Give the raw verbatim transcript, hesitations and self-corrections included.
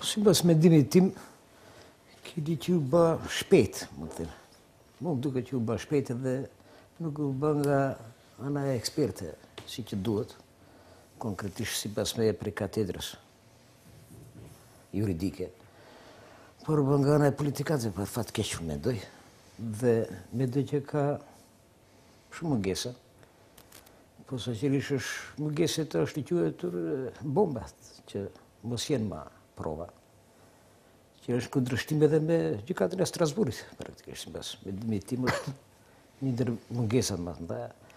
sipas me dimitim, kidi që u bë shpejt, më të thënë. Mu më duket që u bë shpejt dhe nuk u bë nga ana e eksperte, si që duhet, konkretisht sipas me prej katedrës juridike. Por u bë nga ana e politikanëve, për fat keq unë mendoj, dhe mendoj që ka shumë mëngesa. Po saqërisht është mëngjeset është i quajtur bomba, që mos jenë ma prova, që është kundërshtim edhe me gjykatën e Strasburit, praktikisht, sipas me dimitim është një ndër mëngesat më të mëdha.